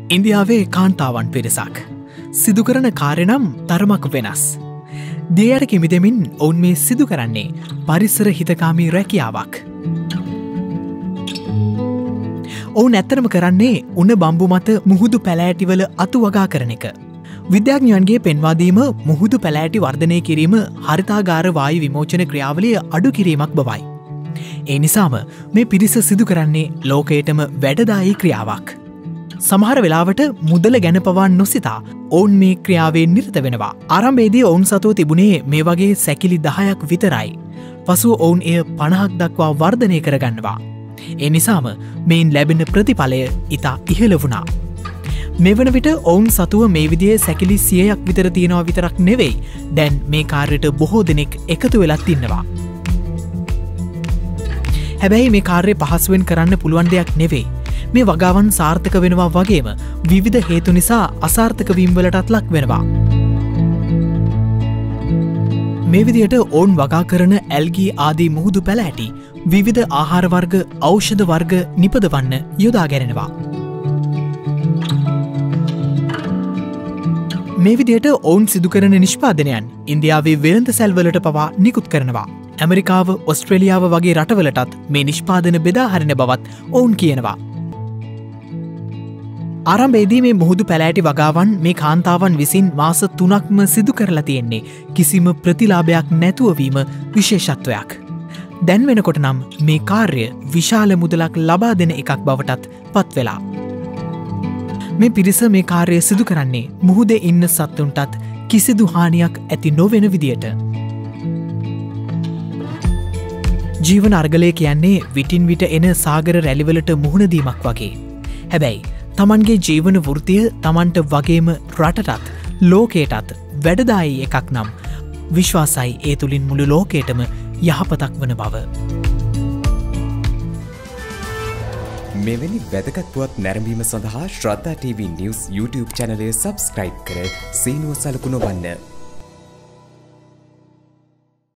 ඉන්දියාවේ කාන්තාවන් පිරිසක්. සිදුකරන කාර්යනම් තරමක් වෙනස්. දෙයට කිමිදෙමින් ඔවුන් මේ සිදු කරන්නේ පරිසර හිතකාමී රැකියාවක්. ඔවුන් ඇත්තරම කරන්නේ උන බම්බු මත මුහුදු පැලෑටිවල අතු වගා කරන එක. විද්‍යාඥයන්ගේ පෙන්වාදීම මුහුදු පැලෑටි වර්ධනය කිරීම හරිතාගාර වායු විමෝචන ක්‍රියාවලිය අඩු කිරීමක් බවයි. ඒ නිසාම මේ පිරිස සිදු කරන්නේ ලෝකයටම වැඩදායි ක්‍රියාවක්. සමහර වෙලාවට මුදල ගැන පවා නොසිතා ඔවුන් මේ ක්‍රියාවෙන් නිරත වෙනවා. ආරම්භයේදී ඔවුන් සතුව තිබුණේ මේ වගේ සැකිලි 10ක් විතරයි. පසුව ඔවුන් එය 50ක් දක්වා වර්ධනය කරගන්නවා. ඒ නිසාම මෙයින් ලැබෙන ප්‍රතිඵලය ඉතා ඉහළ වුණා. මෙවන විට ඔවුන් සතුව මේ විදිහේ සැකිලි 100ක් විතර තියෙනවා විතරක් නෙවෙයි. දැන් මේ කාර්යයට බොහෝ දෙනෙක් එකතු වෙලත් ඉන්නවා. හැබැයි මේ කාර්යය පහසුවෙන් කරන්න පුළුවන් දෙයක් නෙවෙයි. මේ වගාවන් සාර්ථක වෙනවා වගේම විවිධ හේතු නිසා අසාර්ථක වීම්වලටත් ලක් වෙනවා. මේ විදියට ඔවුන් වගා කරන ඇල්ගී ආදී මුහුදු පැලෑටි විවිධ ආහාර වර්ග ඖෂධ වර්ග නිපදවන්න යොදා ගැනෙනවා. මේ විදියට ඔවුන් සිදු කරන නිෂ්පාදනයන් ඉන්දියාවේ වෙළඳ සැල්වලට පවා නිකුත් කරනවා. ඇමරිකාව ඔස්ට්‍රේලියාව වගේ රටවලටත් මේ නිෂ්පාදන බෙදාහරින බවත් ඔවුන් කියනවා. ආරම්භයේදී මේ මුහුදු පැලෑටි වගාවන් මේ කාන්තාවන් විසින් මාස 3ක්ම සිදු කරලා තියෙන්නේ කිසිම ප්‍රතිලාභයක් නැතුවවීම විශේෂත්වයක්. දැන් වෙනකොට නම් මේ කාර්ය විශාල මුදලක් ලබා දෙන එකක් බවටත් පත් වෙලා. මේ පිරිස මේ කාර්යය සිදු කරන්නේ මුහුදේ ඉන්න සත්තුන්ටත් කිසිදු හානියක් ඇති නොවෙන විදියට. ජීවන අර්ගලය කියන්නේ විටින් විට එන සාගර රැලිවලට මුහුණදීමක් වගේ. හැබැයි තමන්ගේ ජීවන වෘතිය තමන්ට වගේම රටටත් ලෝකයටත් වැඩදායි එකක් නම් විශ්වාසයි ඒ තුළින් මුළු ලෝකයටම යහපතක් වන බව. මෙවැනි වැදගත් පුවත් නැරඹීම සඳහා ශ්‍රද්ධා TV News YouTube චැනලය සබස්ක්‍රයිබ් කර සීනුව සලකුණ වන්න.